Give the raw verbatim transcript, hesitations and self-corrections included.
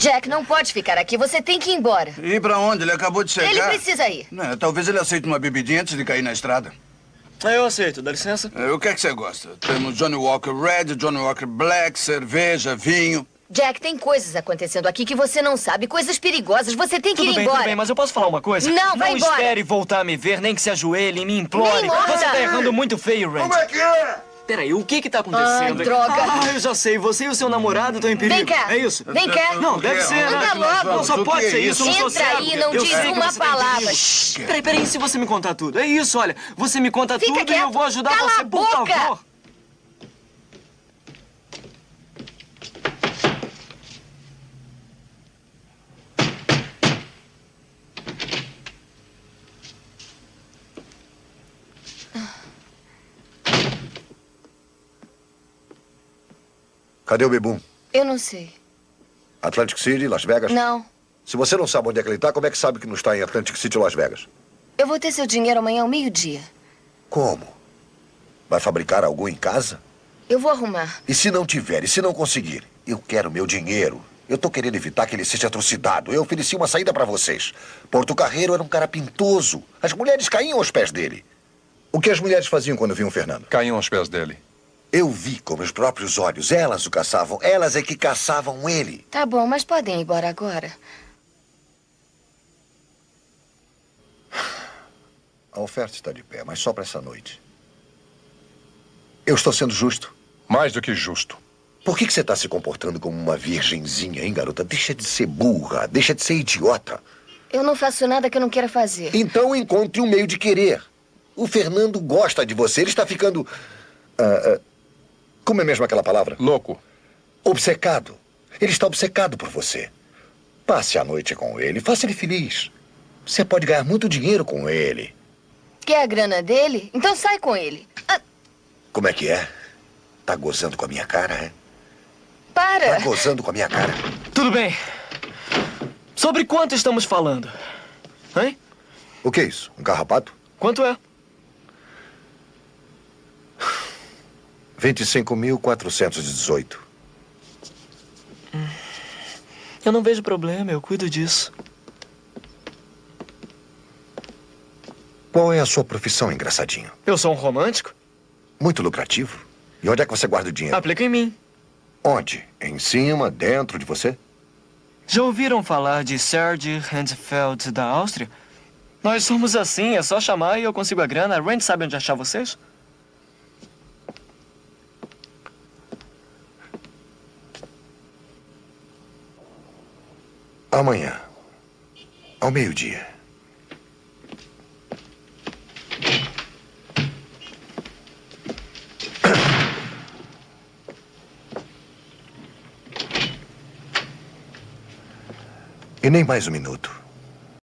Jack, não pode ficar aqui. Você tem que ir embora. Ir pra onde? Ele acabou de chegar. Ele precisa ir. É, talvez ele aceite uma bebidinha antes de cair na estrada. Eu aceito, dá licença. É, o que é que você gosta? Temos Johnny Walker Red, Johnny Walker Black, cerveja, vinho. Jack, tem coisas acontecendo aqui que você não sabe. Coisas perigosas. Você tem que Tudo ir bem, embora. tudo bem, mas eu posso falar uma coisa? Não, vai Não embora. espere voltar a me ver, nem que se ajoelhe e me implore. Nem morta. Você tá errando muito feio, Randy. Como é que é? Peraí, o que que tá acontecendo? Ai, droga. Ah, eu já sei. Você e o seu namorado estão em perigo. Vem cá. É isso? Vem cá. Não, deve ser, né? Anda logo. Não, só O pode que é ser isso. Eu não sou Entra cego. aí e não Eu diz sei que uma você tá em palavra. perigo. Shhh. Peraí, peraí, e se você me contar tudo? É isso, olha. Você me conta Fica tudo e quieto. eu vou ajudar Cala você, a por boca. favor. Cadê o Bebum? Eu não sei. Atlantic City, Las Vegas? Não. Se você não sabe onde é que ele está, como é que sabe que não está em Atlantic City ou Las Vegas? Eu vou ter seu dinheiro amanhã ao meio-dia. Como? Vai fabricar algo em casa? Eu vou arrumar. E se não tiver? E se não conseguir? Eu quero meu dinheiro. Eu tô querendo evitar que ele seja trucidado. Eu ofereci uma saída para vocês. Porto Carreiro era um cara pintoso. As mulheres caíam aos pés dele. O que as mulheres faziam quando viam o Fernando? Caíam aos pés dele. Eu vi com meus próprios olhos. Elas o caçavam. Elas é que caçavam ele. Tá bom, mas podem ir embora agora. A oferta está de pé, mas só para essa noite. Eu estou sendo justo. Mais do que justo. Por que que você está se comportando como uma virgenzinha, hein, garota? Deixa de ser burra. Deixa de ser idiota. Eu não faço nada que eu não queira fazer. Então encontre um meio de querer. O Fernando gosta de você. Ele está ficando... ah, ah, como é mesmo aquela palavra? Louco. Obcecado. Ele está obcecado por você. Passe a noite com ele. Faça ele feliz. Você pode ganhar muito dinheiro com ele. Quer a grana dele? Então sai com ele. Ah, Como é que é? Tá gozando com a minha cara, é? para. Tá gozando com a minha cara. Tudo bem. Sobre quanto estamos falando? Hein? O que é isso? Um carrapato? Quanto é? vinte e cinco mil quatrocentos e dezoito. Eu não vejo problema, eu cuido disso. Qual é a sua profissão, engraçadinho? Eu sou um romântico? Muito lucrativo. E onde é que você guarda o dinheiro? Aplica em mim. Onde? Em cima, dentro de você? Já ouviram falar de Serge Handfeld da Áustria? Nós somos assim, é só chamar e eu consigo a grana. A Randy sabe onde achar vocês? Amanhã, ao meio-dia. E nem mais um minuto.